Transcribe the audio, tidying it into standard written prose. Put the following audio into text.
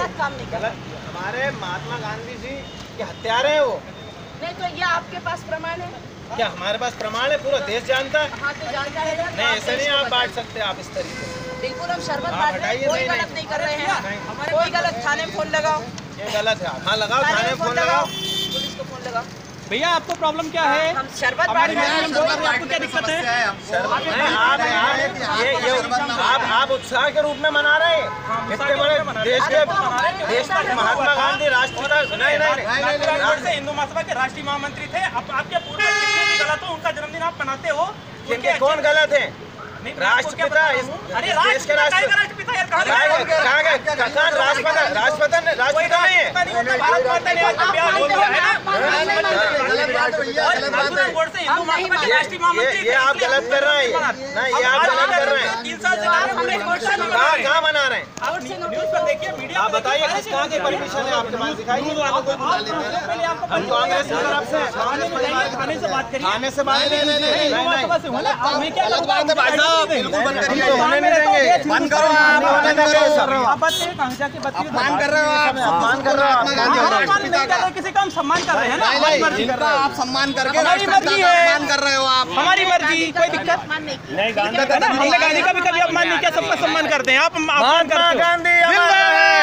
गलत काम नहीं कर। हमारे महात्मा गांधी जी के हत्यारे हैं वो। नहीं तो ये आपके पास प्रमाण है? क्या हमारे पास प्रमाण है? पूरा देश जानता है। हाँ तो जानता है ना। नहीं ऐसे नहीं आप बांट सकते आप इस तरीके से। बिल्कुल हम शरबत बांट रहे हैं, कोई गलत नहीं कर रहे हैं। कोई गलत, थाने में फोन लगाओ। ये गलत है। हाँ लगाओ, थाने में फोन लगाओ, पुलिस को फोन लगाओ। भैया आपको प्रॉब्लम क्या है? हम शरबत बांट रहे हैं, आपको क्या दिक्कत है? आप उत्साह के रूप में मना रहे हैं। इतने बड़े देश के महात्मा गांधी राष्ट्रपिता। नहीं नहीं, हिंदू महासभा के राष्ट्रीय महामंत्री थे। आपके पूर्व कितने भी गलत हो, उनका जन्मदिन आप मनाते हो। इनके कौन गलत है? राष्ट्रपिता, अरे देश के राष्ट्रपिता यार कहाँ राष्ट्रपिता नहीं है। भारत माता ने आज प्यार बोल दिया है ना। नाथुराम गोडसे हिंदू महासभा के राष्ट्रीय महामंत्री। ये आप गलत कर रहे हैं ना, ये आप गलत कर रहे हैं। 3 साल से कहाँ मना रहे हैं? न्यूज पर देखिए, मीडिया आप बताइए किस कहाँ की परमिशन है आपके पास? दिखाइए। हम कांग्रेस की तरफ से थाने से बात करिए। थाने से बात नहीं क्या बिल्कुल बंद करिए। होने नहीं देंगे। बंद करो आप। आप बात करिए, कहाँ जाके बात करिए। सम्मान कर रहे हो आप। सम्मान कर रहे हो आप। सम्मान नहीं कर रहे, किसी का हम सम्मान कर रहे हैं ना। हमारी मर्जी कर रहे हो आप। सम्मान करके हमारी मर्जी है। सम्मान कर रहे हो आप। हमारी मर्जी, कोई दिक्कत नहीं। गांधी का भी कभी अपमान नहीं किया, सबका सम्मान करते हैं आप। अपमान करते हो। गांधी